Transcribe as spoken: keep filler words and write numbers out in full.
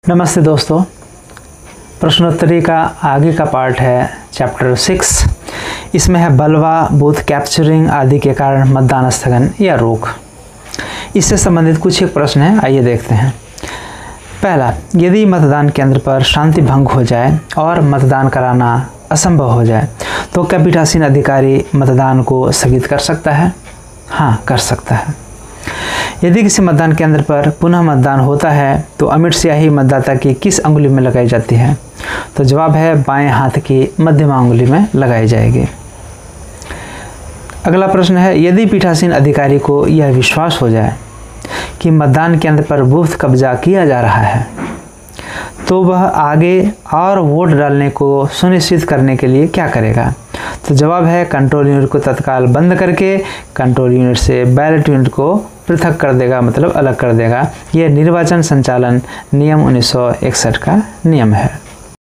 नमस्ते दोस्तों, प्रश्नोत्तरी का आगे का पार्ट है चैप्टर सिक्स। इसमें है बलवा, बूथ कैप्चरिंग आदि के कारण मतदान स्थगन या रोक। इससे संबंधित कुछ एक प्रश्न हैं, आइए देखते हैं। पहला, यदि मतदान केंद्र पर शांति भंग हो जाए और मतदान कराना असंभव हो जाए तो क्या पीठासीन अधिकारी मतदान को स्थगित कर सकता है? हाँ, कर सकता है। यदि किसी मतदान केंद्र पर पुनः मतदान होता है तो अमिट स्याही मतदाता की किस अंगुली में लगाई जाती है? तो जवाब है बाएं हाथ की मध्यमा अंगुली में लगाई जाएगी। अगला प्रश्न है, यदि पीठासीन अधिकारी को यह विश्वास हो जाए कि मतदान केंद्र पर बूथ कब्जा किया जा रहा है तो वह आगे और वोट डालने को सुनिश्चित करने के लिए क्या करेगा? तो जवाब है कंट्रोल यूनिट को तत्काल बंद करके कंट्रोल यूनिट से बैलेट यूनिट को पृथक कर देगा, मतलब अलग कर देगा। यह निर्वाचन संचालन नियम उन्नीस सौ इकसठ का नियम है।